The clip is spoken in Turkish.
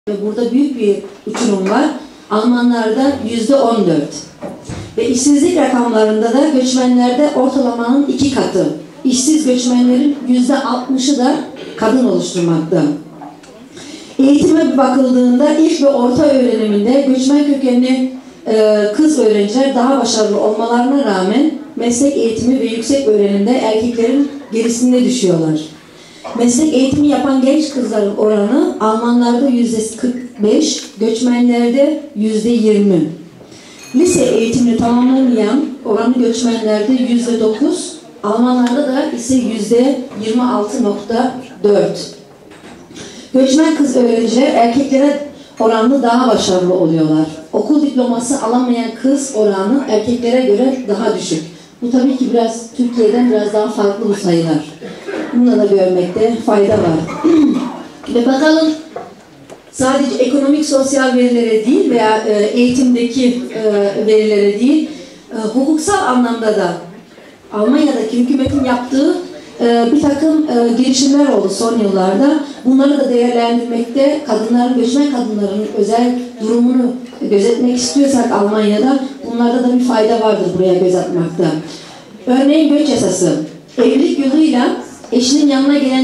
Burada büyük bir uçurum var. Almanlarda %14. Ve işsizlik rakamlarında da göçmenlerde ortalamanın 2 katı. İşsiz göçmenlerin %60'ı da kadın oluşturmakta. Eğitime bakıldığında ilk ve orta öğreniminde göçmen kökenli kız öğrenciler daha başarılı olmalarına rağmen meslek eğitimi ve yüksek öğrenimde erkeklerin gerisinde düşüyorlar. Meslek eğitimi yapan genç kızların oranı Almanlarda %45, göçmenlerde %20. Lise eğitimini tamamlamayan oranı göçmenlerde %9, Almanlarda da ise %26.4. Göçmen kız öğrenciler erkeklere oranlı daha başarılı oluyorlar. Okul diploması alamayan kız oranı erkeklere göre daha düşük. Bu tabii ki Türkiye'den biraz daha farklı bu sayılar. Bunu da görmekte fayda var. Ve bakalım sadece ekonomik sosyal verilere değil veya eğitimdeki verilere değil, hukuksal anlamda da Almanya'daki hükümetin yaptığı bir takım girişimler oldu son yıllarda. Bunları da değerlendirmekte, göçmen kadınların özel durumunu gözetmek istiyorsak Almanya'da bunlarda da bir fayda vardır buraya göz atmakta. Örneğin göç yasası. Evlilik yoluyla eşinin yanına gelen